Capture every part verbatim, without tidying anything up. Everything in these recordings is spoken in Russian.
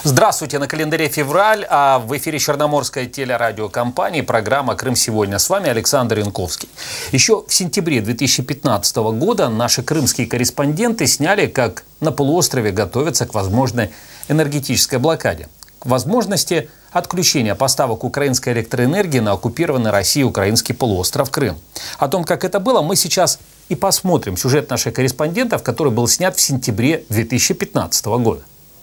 Здравствуйте, на календаре февраль, а в эфире Черноморской телерадиокомпании программа «Крым сегодня». С вами Александр Янковский. Еще в сентябре две тысячи пятнадцатого года наши крымские корреспонденты сняли, как на полуострове готовятся к возможной энергетической блокаде, к возможности отключения поставок украинской электроэнергии на оккупированный Россией украинский полуостров Крым. О том, как это было, мы сейчас и посмотрим сюжет наших корреспондентов, который был снят в сентябре две тысячи пятнадцатого года.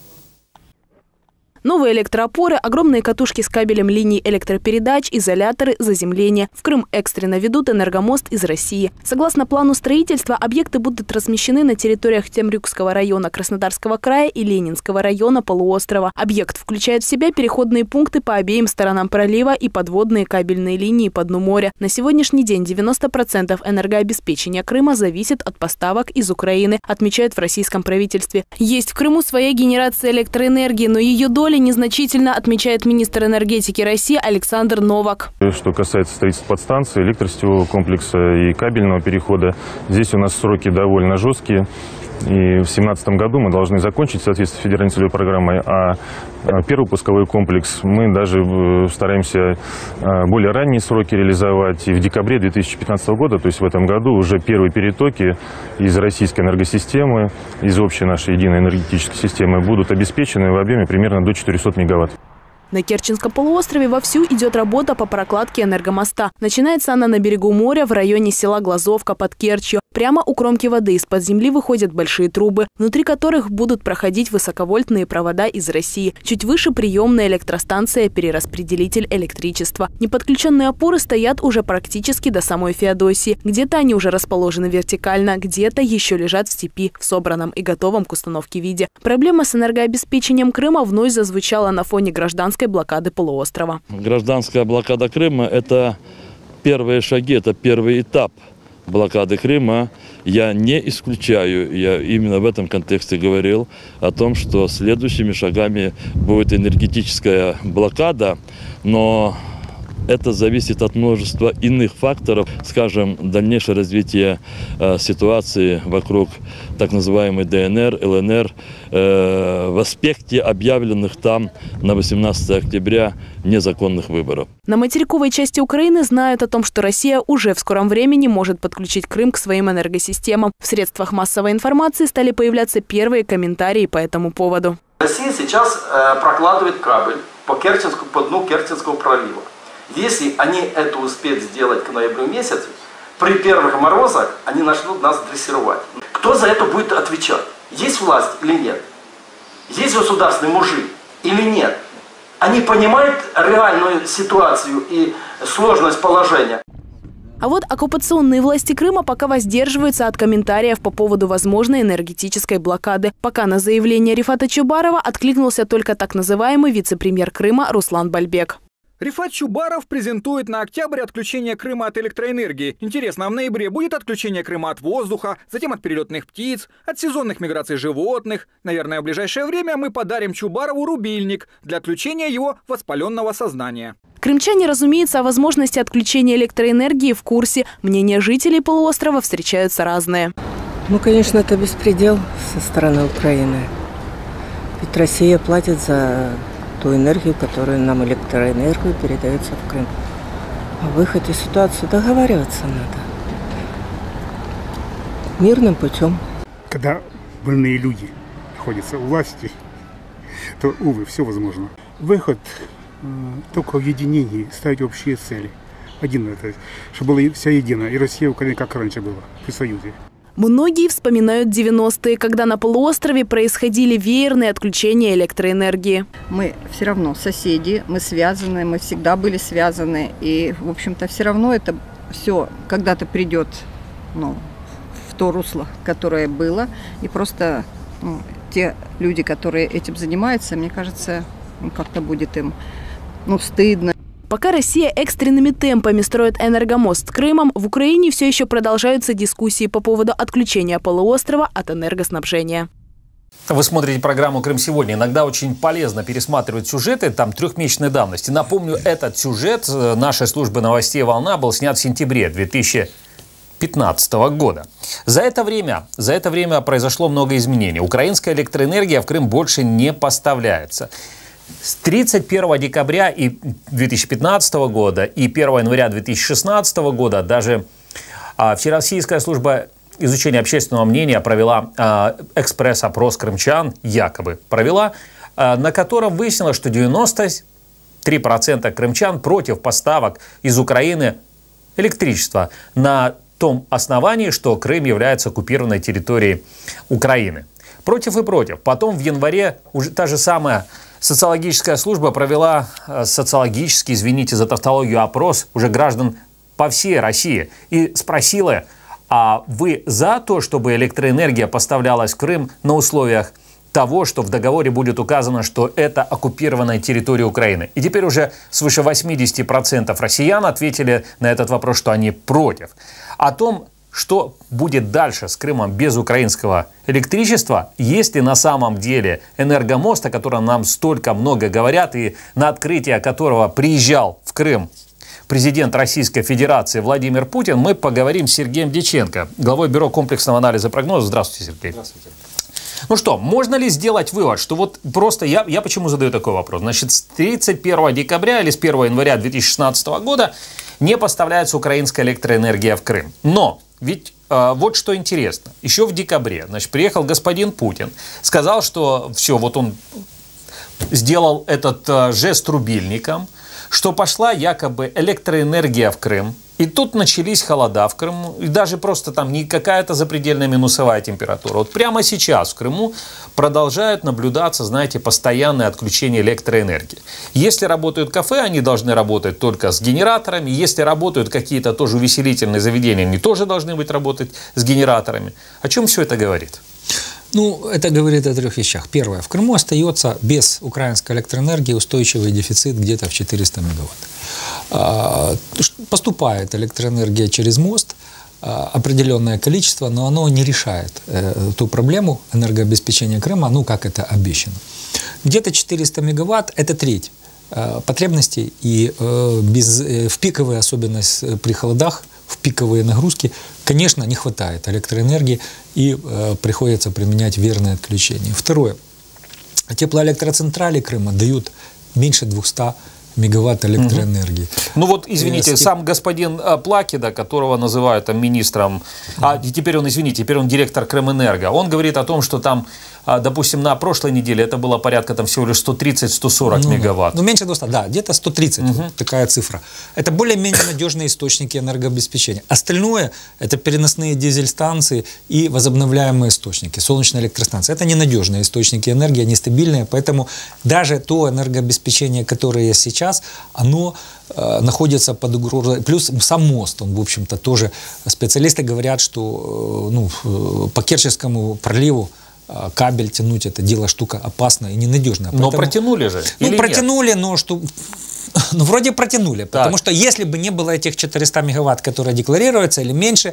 Новые электроопоры, огромные катушки с кабелем линий электропередач, изоляторы, заземление. В Крым экстренно ведут энергомост из России. Согласно плану строительства, объекты будут размещены на территориях Темрюкского района Краснодарского края и Ленинского района полуострова. Объект включает в себя переходные пункты по обеим сторонам пролива и подводные кабельные линии по дну моря. На сегодняшний день девяносто процентов энергообеспечения Крыма зависит от поставок из Украины, отмечают в российском правительстве. Есть в Крыму своя генерация электроэнергии, но ее доля незначительно, отмечает министр энергетики России Александр Новак. Что касается строительства подстанции, электросетевого комплекса и кабельного перехода, здесь у нас сроки довольно жесткие. И в две тысячи семнадцатом году мы должны закончить в соответствии с федеральной целевой программой, а первый пусковой комплекс мы даже стараемся более ранние сроки реализовать. И в декабре две тысячи пятнадцатого года, то есть в этом году, уже первые перетоки из российской энергосистемы, из общей нашей единой энергетической системы будут обеспечены в объеме примерно до четырёхсот мегаватт. На Керченском полуострове вовсю идет работа по прокладке энергомоста. Начинается она на берегу моря в районе села Глазовка под Керчью. Прямо у кромки воды из-под земли выходят большие трубы, внутри которых будут проходить высоковольтные провода из России. Чуть выше приемная электростанция «Перераспределитель электричества». Неподключенные опоры стоят уже практически до самой Феодосии. Где-то они уже расположены вертикально, где-то еще лежат в степи, в собранном и готовом к установке виде. Проблема с энергообеспечением Крыма вновь зазвучала на фоне гражданской блокады полуострова. Гражданская блокада Крыма – это первые шаги, это первый этап блокады Крыма. Я не исключаю, я именно в этом контексте говорил о том, что следующими шагами будет энергетическая блокада, но это зависит от множества иных факторов, скажем, дальнейшее развитие э, ситуации вокруг так называемой ДНР, ЛНР, э, в аспекте объявленных там на восемнадцатое октября незаконных выборов. На материковой части Украины знают о том, что Россия уже в скором времени может подключить Крым к своим энергосистемам. В средствах массовой информации стали появляться первые комментарии по этому поводу. Россия сейчас э, прокладывает кабель по, Керченскому, по дну Керченского пролива. Если они это успеют сделать к ноябрю месяцу, при первых морозах они начнут нас дрессировать. Кто за это будет отвечать? Есть власть или нет? Есть государственный мужик или нет? Они понимают реальную ситуацию и сложность положения. А вот оккупационные власти Крыма пока воздерживаются от комментариев по поводу возможной энергетической блокады. Пока на заявление Рифата Чубарова откликнулся только так называемый вице-премьер Крыма Руслан Бальбек. Рифат Чубаров презентует на октябрь отключение Крыма от электроэнергии. Интересно, а в ноябре будет отключение Крыма от воздуха, затем от перелетных птиц, от сезонных миграций животных. Наверное, в ближайшее время мы подарим Чубарову рубильник для отключения его воспаленного сознания. Крымчане, разумеется, о возможности отключения электроэнергии в курсе. Мнения жителей полуострова встречаются разные. Ну, конечно, это беспредел со стороны Украины. Ведь Россия платит за ту энергию, которую нам, электроэнергию, передается в Крым. О выходе из ситуации договариваться надо. Мирным путем. Когда больные люди находятся у власти, то, увы, все возможно. Выход э, только в единении, ставить общие цели. Один это, чтобы была вся едина, и Россия, и Украина, как раньше было, при Союзе. Многие вспоминают девяностые, когда на полуострове происходили веерные отключения электроэнергии. Мы все равно соседи, мы связаны, мы всегда были связаны. И, в общем-то, все равно это все когда-то придет, ну, в то русло, которое было. И просто ну, те люди, которые этим занимаются, мне кажется, ну, как-то будет им ну, стыдно. Пока Россия экстренными темпами строит энергомост с Крымом, в Украине все еще продолжаются дискуссии по поводу отключения полуострова от энергоснабжения. Вы смотрите программу «Крым сегодня». Иногда очень полезно пересматривать сюжеты там трехмесячной давности. Напомню, этот сюжет нашей службы новостей «Волна» был снят в сентябре две тысячи пятнадцатого года. За это время, за это время произошло много изменений. Украинская электроэнергия в Крым больше не поставляется. С тридцать первого декабря две тысячи пятнадцатого года и первого января две тысячи шестнадцатого года даже а, Всероссийская служба изучения общественного мнения провела а, экспресс-опрос крымчан, якобы провела, а, на котором выяснилось, что девяносто три процента крымчан против поставок из Украины электричества на том основании, что Крым является оккупированной территорией Украины. Против и против. Потом в январе уже та же самая социологическая служба провела социологический, извините за тавтологию, опрос уже граждан по всей России и спросила, а вы за то, чтобы электроэнергия поставлялась в Крым на условиях того, что в договоре будет указано, что это оккупированная территория Украины. И теперь уже свыше восьмидесяти процентов россиян ответили на этот вопрос, что они против. О том, что будет дальше с Крымом без украинского электричества, если на самом деле энергомост, о котором нам столько много говорят и на открытие которого приезжал в Крым президент Российской Федерации Владимир Путин, мы поговорим с Сергеем Дьяченко, главой Бюро комплексного анализа прогнозов. Здравствуйте, Сергей. Здравствуйте. Ну что, можно ли сделать вывод, что вот просто я, я почему задаю такой вопрос? Значит, с тридцать первого декабря или с первого января две тысячи шестнадцатого года не поставляется украинская электроэнергия в Крым. Но ведь э, вот что интересно. Еще в декабре, значит, приехал господин Путин, сказал, что все, вот он сделал этот э, жест рубильником, что пошла якобы электроэнергия в Крым. И тут начались холода в Крыму, и даже просто там не какая-то запредельная минусовая температура. Вот прямо сейчас в Крыму продолжают наблюдаться, знаете, постоянное отключение электроэнергии. Если работают кафе, они должны работать только с генераторами. Если работают какие-то тоже увеселительные заведения, они тоже должны быть работать с генераторами. О чем все это говорит? Ну, это говорит о трех вещах. Первое. В Крыму остается без украинской электроэнергии устойчивый дефицит где-то в четыреста мегаватт. Поступает электроэнергия через мост, определенное количество, но оно не решает ту проблему энергообеспечения Крыма, ну, как это обещано. Где-то четыреста мегаватт – это треть потребностей, и без, в пиковые, особенно при холодах, в пиковые нагрузки, конечно, не хватает электроэнергии и э, приходится применять верное отключение. Второе. Теплоэлектроцентрали Крыма дают меньше двухсот мегаватт электроэнергии. Ну вот, извините, сам господин Плакида, которого называют там министром, а теперь он, извините, теперь он директор Крымэнерго, он говорит о том, что там, допустим, на прошлой неделе это было порядка там всего лишь сто тридцать — сто сорок ну, мегаватт. Ну, меньше двухсот, да, где-то сто тридцать, угу. Вот такая цифра. Это более-менее надежные источники энергообеспечения. Остальное – это переносные дизель-станции и возобновляемые источники, солнечные электростанции. Это ненадежные источники энергии, они стабильные, поэтому даже то энергообеспечение, которое есть сейчас, оно э, находится под угрозой. Плюс сам мост, он, в общем-то, тоже, специалисты говорят, что э, ну, по Керченскому проливу кабель тянуть — это дело штука опасная и ненадежная. Но Поэтому, протянули же? Ну, протянули, нет? но что... Ну, вроде протянули, так. Потому что если бы не было этих четырёхсот мегаватт, которые декларируются, или меньше,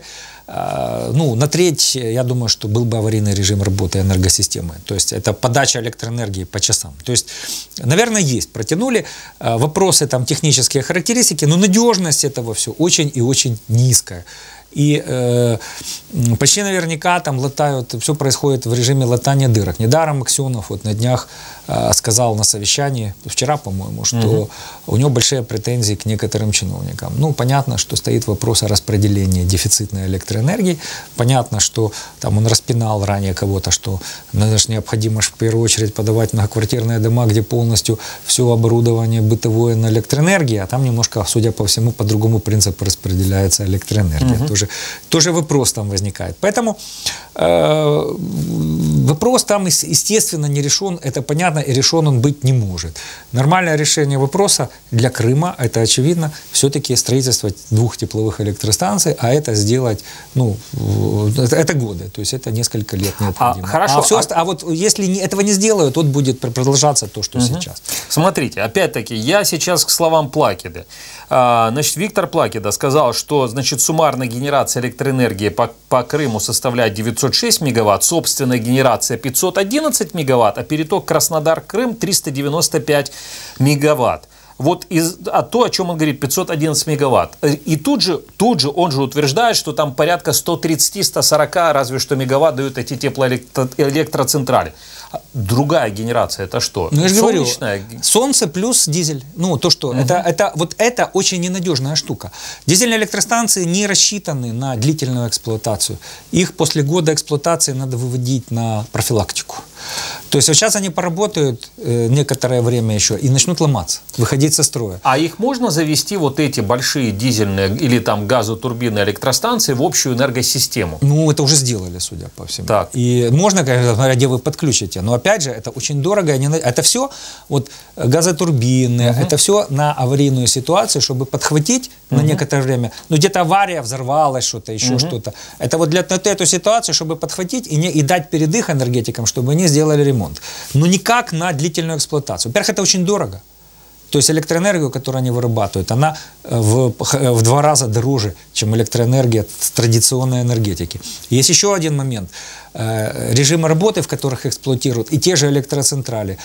э, ну, на треть, я думаю, что был бы аварийный режим работы энергосистемы. То есть это подача электроэнергии по часам. То есть, наверное, есть, протянули. Э, вопросы там технические характеристики, но надежность этого все очень и очень низкая. И э, почти наверняка там латают, все происходит в режиме латания дырок. Недаром Аксенов вот на днях э, сказал на совещании, вчера, по-моему, что угу. у него большие претензии к некоторым чиновникам. Ну, понятно, что стоит вопрос о распределении дефицитной электроэнергии. Понятно, что там он распинал ранее кого-то, что значит, необходимо в первую очередь подавать многоквартирные дома, где полностью все оборудование бытовое на электроэнергии, а там немножко, судя по всему, по другому принципу распределяется электроэнергия. Угу. Тоже, тоже вопрос там возникает. Поэтому э, вопрос там, естественно, не решен, это понятно, и решен он быть не может. Нормальное решение вопроса для Крыма, это очевидно, все-таки строительство двух тепловых электростанций, а это сделать, ну, это, это годы, то есть это несколько лет необходимо. А, хорошо. А, все, а... а вот если не, этого не сделают, то будет продолжаться то, что угу. сейчас. Смотрите, опять-таки, я сейчас к словам Плакиды. А, значит, Виктор Плакида сказал, что, значит, суммарная генерация электроэнергии по, по Крыму составляет девятьсот шесть мегаватт, собственная генерация пятьсот одиннадцать мегаватт, а переток Краснодар-Крым триста девяносто пять мегаватт. вот из, а то, о чем он говорит, пятьсот одиннадцать мегаватт. И тут же, тут же он же утверждает, что там порядка сто тридцать - сто сорок разве что мегаватт дают эти теплоэлектроцентрали. Другая генерация, это что? Ну, я же говорю, солнечная? Солнце плюс дизель. Ну, то, что, угу. это, это, вот это очень ненадежная штука. Дизельные электростанции не рассчитаны на длительную эксплуатацию. Их после года эксплуатации надо выводить на профилактику. То есть вот сейчас они поработают э, некоторое время еще и начнут ломаться, выходить со строя. А их можно завести, вот эти большие дизельные или там газотурбинные электростанции, в общую энергосистему? Ну, это уже сделали, судя по всему. Так. И можно, конечно, где вы подключите, но опять же, это очень дорого. Это все вот газотурбины, угу. это все на аварийную ситуацию, чтобы подхватить угу. на некоторое время. Ну, где-то авария, взорвалась что-то, еще угу. что-то. Это вот для эту ситуацию, чтобы подхватить и, не, и дать передых энергетикам, чтобы они сделали ремонт. Но никак на длительную эксплуатацию. Во-первых, это очень дорого. То есть электроэнергию, которую они вырабатывают, она в, в два раза дороже, чем электроэнергия традиционной энергетики. Есть еще один момент. Режимы работы, в которых эксплуатируют, и те же электроцентрали,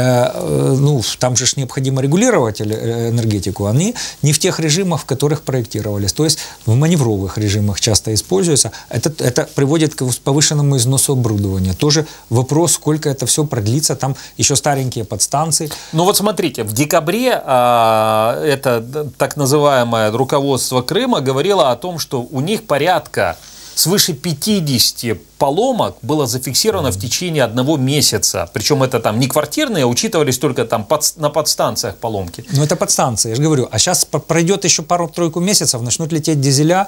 ну, там же необходимо регулировать энергетику, они не в тех режимах, в которых проектировались. То есть в маневровых режимах часто используются. Это, это приводит к повышенному износу оборудования. Тоже вопрос, сколько это все продлится. Там еще старенькие подстанции. Ну вот смотрите, в декабре а, это так называемое руководство Крыма говорило о том, что у них порядка свыше пятидесяти поломок было зафиксировано в течение одного месяца. Причем это там не квартирные, а учитывались только там под, на подстанциях поломки. Ну это подстанции, я же говорю. А сейчас пройдет еще пару-тройку месяцев, начнут лететь дизеля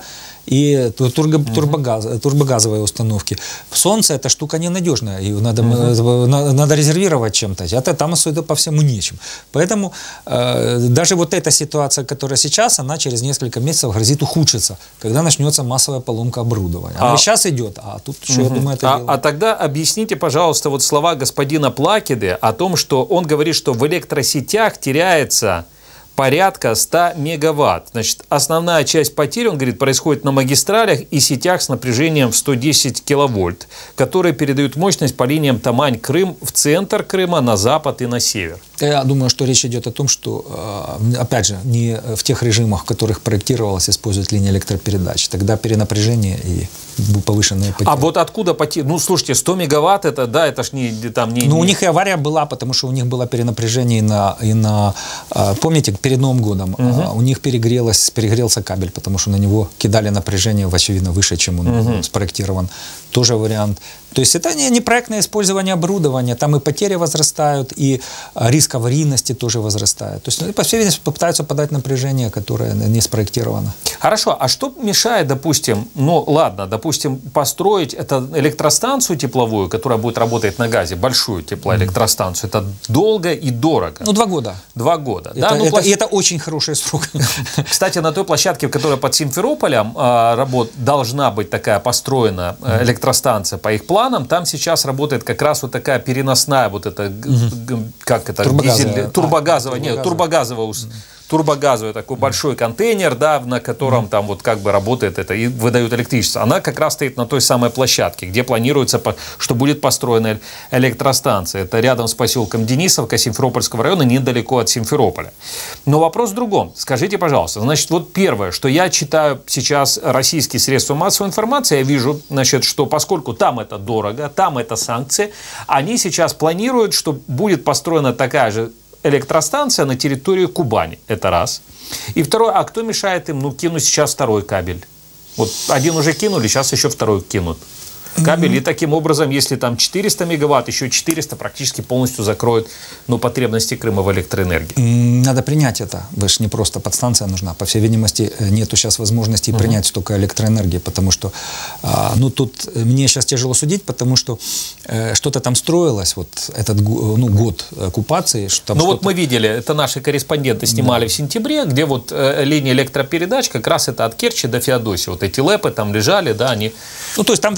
и турбо, турбогаз, турбогазовые установки. Солнце эта штука ненадежная, ее надо, угу. надо резервировать чем-то. Это там, судя по всему, нечем. Поэтому э, даже вот эта ситуация, которая сейчас, она через несколько месяцев грозит ухудшиться, когда начнется массовая поломка оборудования. Она а, сейчас идет, а тут еще, угу. я думаю, это а, дело. А тогда объясните, пожалуйста, вот слова господина Плакиды о том, что он говорит, что в электросетях теряется порядка ста мегаватт. Значит, основная часть потерь, он говорит, происходит на магистралях и сетях с напряжением в сто десять киловольт, которые передают мощность по линиям Тамань-Крым в центр Крыма, на запад и на север. Я думаю, что речь идет о том, что, опять же, не в тех режимах, в которых проектировалось использовать линии электропередач. Тогда перенапряжение и повышенные потери. А вот откуда потери? Ну, слушайте, сто мегаватт, это, да, это ж не... Там, не ну, не... у них и авария была, потому что у них было перенапряжение и на... И на помните, перед Новым годом угу. у них перегрелось, перегрелся кабель, потому что на него кидали напряжение, очевидно, выше, чем он угу. спроектирован. Тоже вариант. То есть это не, не проектное использование оборудования, там и потери возрастают, и риск аварийности тоже возрастает. То есть, по всей видимости, попытаются подать напряжение, которое не спроектировано. Хорошо, а что мешает, допустим, ну ладно, допустим, построить эту электростанцию тепловую, которая будет работать на газе, большую теплоэлектростанцию, mm-hmm. это долго и дорого. Ну, два года. Два года, это, да? Ну, это, площ... И это очень хороший срок. Кстати, на той площадке, которая под Симферополем а, работ... должна быть такая построена а, электростанция по их планам, там сейчас работает как раз вот такая переносная, вот это, угу. как это, турбогазовая, дизель, турбогазовая, а, нет, турбогазовая, угу. турбогазовый такой большой контейнер, да, на котором mm. там вот как бы работает это и выдают электричество. Она как раз стоит на той самой площадке, где планируется, что будет построена электростанция. Это рядом с поселком Денисовка Симферопольского района, недалеко от Симферополя. Но вопрос в другом. Скажите, пожалуйста, значит, вот первое, что я читаю сейчас российские средства массовой информации, я вижу, значит, что поскольку там это дорого, там это санкции, они сейчас планируют, что будет построена такая же электростанция на территории Кубани. Это раз. И второе, а кто мешает им, ну, кинуть сейчас второй кабель? Вот один уже кинули, сейчас еще второй кинут. Кабель, mm-hmm. и таким образом, если там четыреста мегаватт, еще четыреста практически полностью закроют, ну, потребности Крыма в электроэнергии. Надо принять это. Вы же не просто подстанция нужна. По всей видимости, нету сейчас возможности mm-hmm. принять столько электроэнергии, потому что, ну, тут мне сейчас тяжело судить, потому что э, что-то там строилось, вот этот ну, год оккупации. Что ну, вот мы видели, это наши корреспонденты снимали да. в сентябре, где вот э, линия электропередач, как раз это от Керчи до Феодосии. Вот эти лэпы там лежали, да, они... Ну, то есть там, условно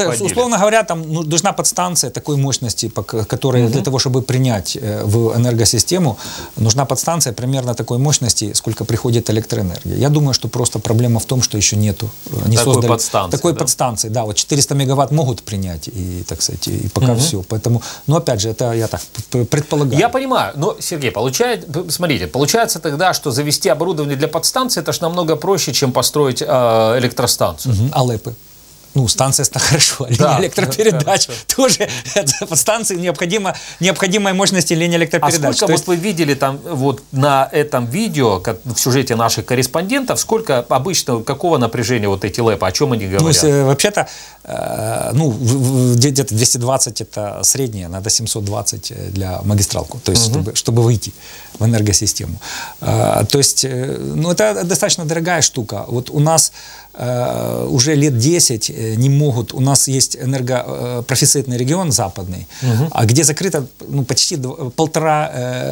условно говоря, там ну, нужна подстанция такой мощности, которая угу. для того, чтобы принять в энергосистему, нужна подстанция примерно такой мощности, сколько приходит электроэнергия. Я думаю, что просто проблема в том, что еще нету. Не такой создали, подстанции. Такой да? подстанции, да. Вот четыреста мегаватт могут принять, и, так сказать, и пока угу. все. Поэтому, но опять же, это я так предполагаю. Я понимаю, но, Сергей, получает, смотрите, получается тогда, что завести оборудование для подстанции, это же намного проще, чем построить э, электростанцию. Угу. А ЛЭПы? Ну, станция это хорошо, линия да, электропередач да, тоже. Под станции необходимо, необходимой мощности линии электропередач. А сколько вот есть... вы видели там вот на этом видео, как в сюжете наших корреспондентов, сколько обычно, какого напряжения вот эти ЛЭПы, о чем они говорят? Ну, вообще-то, э, ну, где-то двести двадцать это среднее, надо семьсот двадцать для магистралку, то есть, угу. чтобы, чтобы выйти в энергосистему. Э, то есть, э, ну, это достаточно дорогая штука. Вот у нас Uh, уже лет десять не могут, у нас есть энергопрофицитный регион западный, uh-huh. а где закрыто ну, почти два, полтора,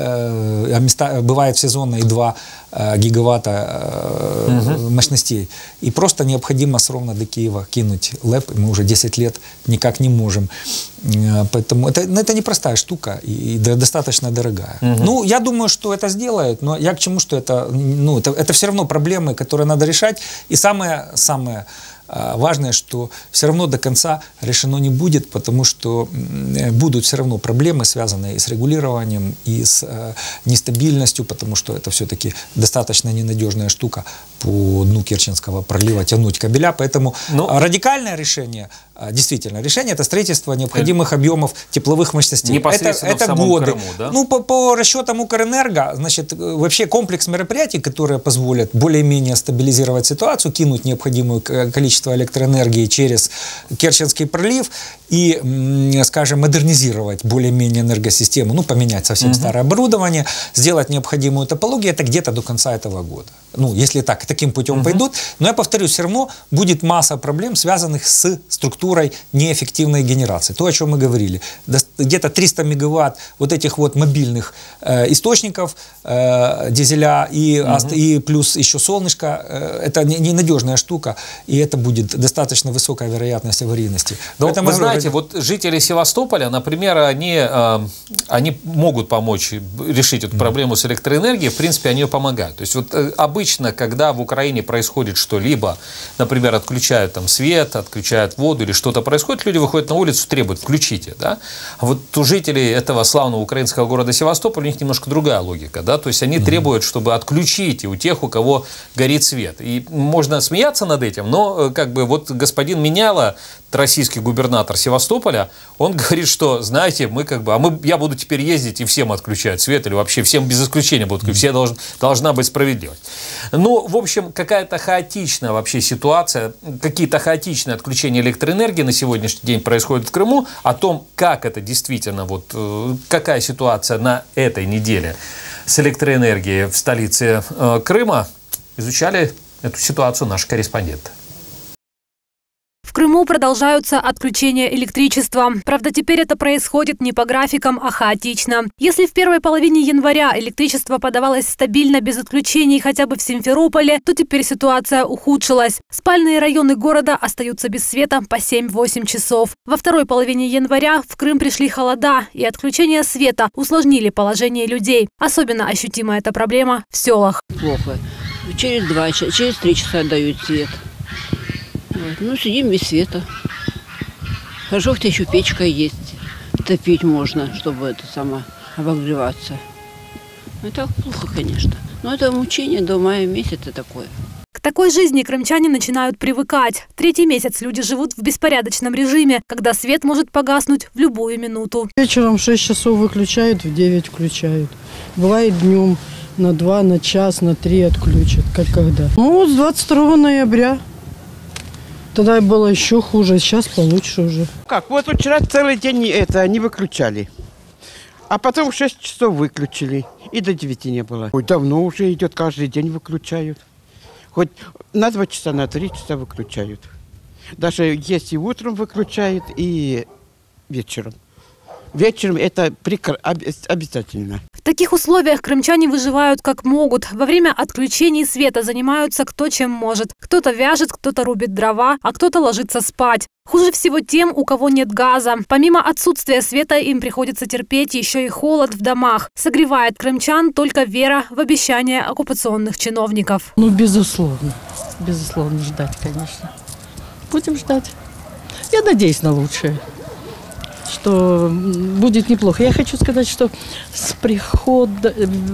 э, места, бывает в сезонно и два э, гигаватта э, uh-huh. мощностей. И просто необходимо с ровно до Киева кинуть ЛЭП, и мы уже десять лет никак не можем. Поэтому это, это непростая штука и, и достаточно дорогая. Uh-huh. Ну, я думаю, что это сделают, но я к чему, что это, ну, это, это все равно проблемы, которые надо решать. И самое Самое важное, что все равно до конца решено не будет, потому что будут все равно проблемы, связанные и с регулированием, и с нестабильностью, потому что это все-таки достаточно ненадежная штука по дну Керченского пролива тянуть кабеля. Поэтому Но... радикальное решение, действительно, решение это строительство необходимых объемов тепловых мощностей. Непосредственно это, это в самом годы. Крыму, да? Ну, по, по расчетам Укрэнерго, значит, вообще комплекс мероприятий, которые позволят более-менее стабилизировать ситуацию, кинуть необходимое количество электроэнергии через Керченский пролив и, скажем, модернизировать более-менее энергосистему, ну, поменять совсем угу. старое оборудование, сделать необходимую топологию, это где-то до конца этого года. Ну, если так, таким путем угу. пойдут. Но я повторюсь, все равно будет масса проблем, связанных с структурой неэффективной генерации. То, о чем мы говорили. Где-то триста мегаватт вот этих вот мобильных э, источников э, дизеля и, угу. и плюс еще солнышко. Э, это ненадежная штука, и это будет достаточно высокая вероятность аварийности. Но вы говорю, знаете, вот жители Севастополя, например, они, э, они могут помочь решить эту проблему с электроэнергией, в принципе, они ее помогают. То есть вот э, обычно, когда в Украине происходит что-либо, например, отключают там свет, отключают воду или что-то происходит, люди выходят на улицу, требуют, включите, да? А вот у жителей этого славного украинского города Севастополь у них немножко другая логика, да? То есть они mm-hmm. требуют, чтобы отключить у тех, у кого горит свет. И можно смеяться над этим, но как бы вот господин Меняйло, российский губернатор Севастополя, он говорит, что, знаете, мы как бы, а мы, я буду теперь ездить и всем отключать свет, или вообще всем без исключения будут, mm-hmm. все должны, должна быть справедливость. Ну, в общем, какая-то хаотичная вообще ситуация, какие-то хаотичные отключения электроэнергии на сегодняшний день происходят в Крыму. О том, как это действительно, вот, какая ситуация на этой неделе с электроэнергией в столице э, Крыма, изучали эту ситуацию наши корреспонденты. В Крыму продолжаются отключения электричества. Правда, теперь это происходит не по графикам, а хаотично. Если в первой половине января электричество подавалось стабильно, без отключений хотя бы в Симферополе, то теперь ситуация ухудшилась. Спальные районы города остаются без света по семь-восемь часов. Во второй половине января в Крым пришли холода, и отключение света усложнили положение людей. Особенно ощутима эта проблема в селах. Плохо. Через два часа, через три часа дают свет. Вот. Ну, сидим без света. Хорошо, хотя еще печка есть. Топить можно, чтобы это само обогреваться. Ну, так плохо, конечно. Но это мучение до мая месяца такое. К такой жизни крымчане начинают привыкать. Третий месяц люди живут в беспорядочном режиме, когда свет может погаснуть в любую минуту. Вечером в шесть часов выключают, в девять включают. Бывает днем на два, на час, на три отключат, как когда. Ну, вот с двадцать второго ноября. Тогда было еще хуже, сейчас получше уже. Как? Вот вчера целый день это не выключали. А потом в шесть часов выключили. И до девяти не было. Ой, давно уже идет, каждый день выключают. Хоть на два часа, на три часа выключают. Даже если утром выключают и вечером. вечером это прекра... обязательно. В таких условиях крымчане выживают как могут. Во время отключений света занимаются кто чем может. Кто-то вяжет, кто-то рубит дрова, а кто-то ложится спать. Хуже всего тем, у кого нет газа. Помимо отсутствия света, им приходится терпеть еще и холод в домах. Согревает крымчан только вера в обещания оккупационных чиновников. Ну, безусловно. Безусловно, ждать, конечно. Будем ждать. Я надеюсь на лучшее, что будет неплохо. Я хочу сказать, что с прихода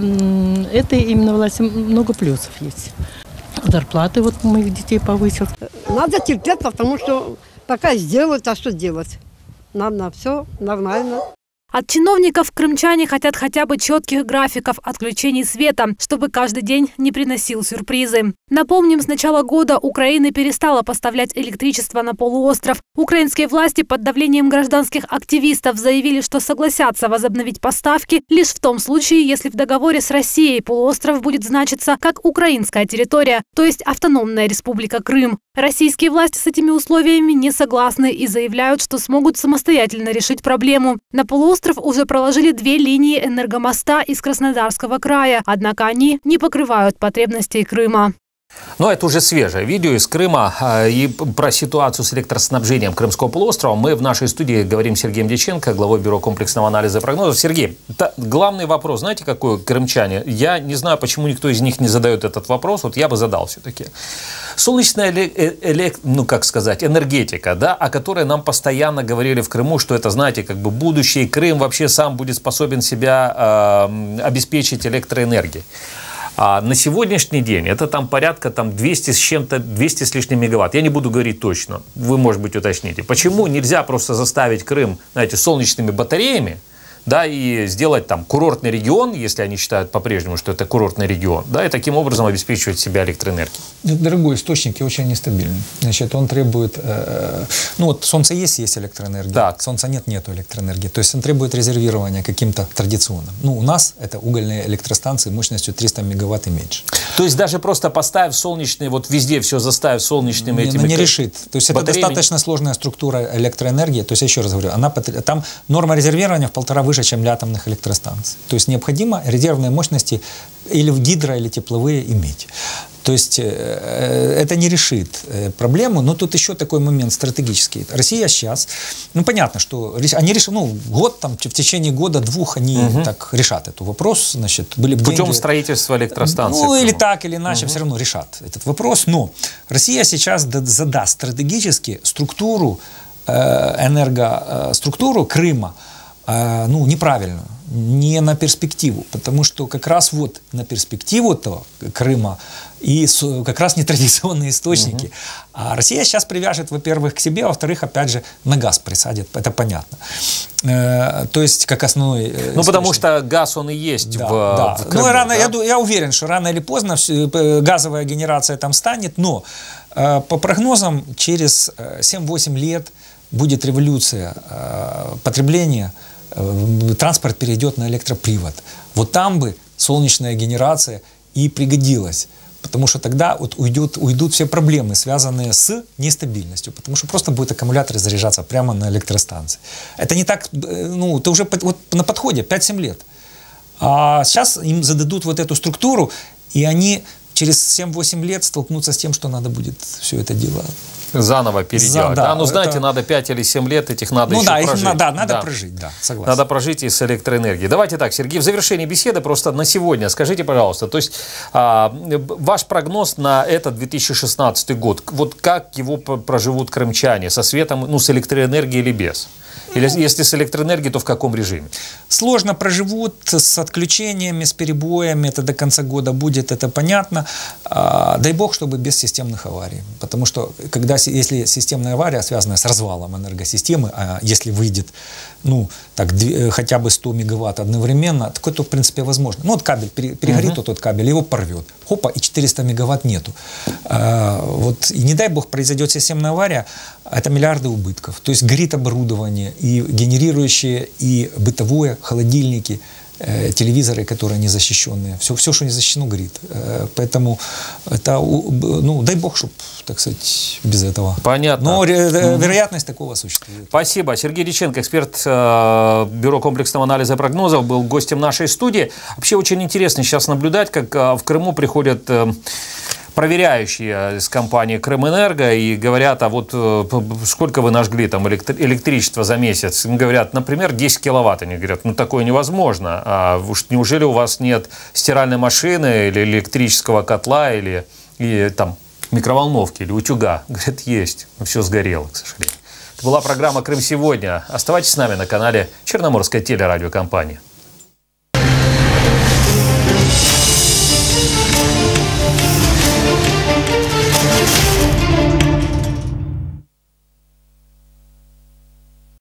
этой именно власти много плюсов есть. Зарплаты вот у моих детей повысились. Надо терпеть, потому что пока сделают, а что делать? Нам на все нормально. От чиновников крымчане хотят хотя бы четких графиков отключений света, чтобы каждый день не приносил сюрпризы. Напомним, с начала года Украина перестала поставлять электричество на полуостров. Украинские власти под давлением гражданских активистов заявили, что согласятся возобновить поставки лишь в том случае, если в договоре с Россией полуостров будет значиться как украинская территория, то есть автономная республика Крым. Российские власти с этими условиями не согласны и заявляют, что смогут самостоятельно решить проблему. На полуостров уже проложили две линии энергомоста из Краснодарского края, однако они не покрывают потребностей Крыма. Но это уже свежее видео из Крыма. И про ситуацию с электроснабжением Крымского полуострова мы в нашей студии говорим с Сергеем Дьяченко, главой бюро комплексного анализа и прогнозов. Сергей, главный вопрос, знаете, какой крымчане? Я не знаю, почему никто из них не задает этот вопрос. Вот я бы задал все-таки. Солнечная элек... ну, как сказать, энергетика, да, о которой нам постоянно говорили в Крыму, что это, знаете, как бы будущее, Крым вообще сам будет способен себя э, обеспечить электроэнергией. А на сегодняшний день это там порядка там, двести с чем-то, двести с лишним мегаватт. Я не буду говорить точно, вы, может быть, уточните. Почему нельзя просто заставить Крым, знаете, солнечными батареями, да, и сделать там курортный регион, если они считают по-прежнему, что это курортный регион, да, и таким образом обеспечивать себя электроэнергией? Дорогой источник и очень нестабильный. Значит, он требует, э, ну вот солнце есть, есть электроэнергия, так. Солнца нет, нету электроэнергии. То есть он требует резервирования каким-то традиционным. Ну, у нас это угольные электростанции мощностью триста мегаватт и меньше. То есть даже просто поставив солнечные, вот везде все заставив солнечными не, этими... не решит. То есть батареями... это достаточно сложная структура электроэнергии. То есть я еще раз говорю, она, там норма резервирования в полтора выше, чем для атомных электростанций. То есть необходимо резервные мощности или гидро, или тепловые иметь. То есть э, это не решит э, проблему, но тут еще такой момент стратегический. Россия сейчас, ну понятно, что они решили, ну год там, в течение года-двух они угу. так решат этот вопрос, значит, были бы путем деньги, строительства электростанций. Ну или так, или иначе, угу. все равно решат этот вопрос. Но Россия сейчас задаст стратегически структуру, э, энергоструктуру Крыма, э, ну неправильную, не на перспективу, потому что как раз вот на перспективу-то Крыма и как раз нетрадиционные источники. Угу. А Россия сейчас привяжет, во-первых, к себе, а во-вторых, опять же, на газ присадит, это понятно. Э, то есть, как основной э, Ну, источник. потому что газ, он и есть да, в, да. в Крыму. Ну, рано, да? я, я уверен, что рано или поздно газовая генерация там станет, но э, по прогнозам через семь-восемь лет будет революция э, потребления, э, транспорт перейдет на электропривод. Вот там бы солнечная генерация и пригодилась. Потому что тогда вот уйдут, уйдут все проблемы, связанные с нестабильностью. Потому что просто будет аккумулятор заряжаться прямо на электростанции. Это не так, ну, это уже вот на подходе, пять-семь лет. А сейчас им зададут вот эту структуру, и они через семь-восемь лет столкнутся с тем, что надо будет все это дело заново переделать. За, да, да, ну, знаете, это... надо пять или семь лет, этих надо ну, еще да, прожить. Их, да, надо да. прожить, да, согласен. Надо прожить и с электроэнергией. Давайте так, Сергей, в завершении беседы просто на сегодня скажите, пожалуйста, то есть а, ваш прогноз на этот две тысячи шестнадцатый год, вот как его проживут крымчане, со светом, ну, с электроэнергией или без? Или если с электроэнергией, то в каком режиме? Сложно проживут с отключениями, с перебоями. Это до конца года будет, это понятно. А, дай бог, чтобы без системных аварий. Потому что, когда, если системная авария, связанная с развалом энергосистемы, а если выйдет ну, так, хотя бы сто мегаватт одновременно, такое, то, в принципе, возможно. Ну, вот кабель, перегорит uh-huh. тот кабель, его порвет. Хопа, и четыреста мегаватт нету. А, вот, и не дай бог произойдет системная авария, это миллиарды убытков. То есть горит оборудование, и генерирующие, и бытовое, холодильники. э, телевизоры, которые не защищенные. Все, все, что не защищено, горит. Э, поэтому это, ну, дай бог, чтобы, так сказать, без этого. Понятно. Но э, вероятность такого существует. Спасибо. Сергей Дьяченко, эксперт э, Бюро комплексного анализа и прогнозов, был гостем нашей студии. Вообще очень интересно сейчас наблюдать, как э, в Крыму приходят э, проверяющие из компании «Крымэнерго» и говорят, а вот э, сколько вы нажгли там электри- электричества за месяц? Им говорят, например, десять киловатт. Они говорят, ну такое невозможно. А уж неужели у вас нет стиральной машины или электрического котла или и, там, микроволновки или утюга? Говорят, есть. Но все сгорело, к сожалению. Это была программа «Крым сегодня». Оставайтесь с нами на канале Черноморской телерадиокомпании.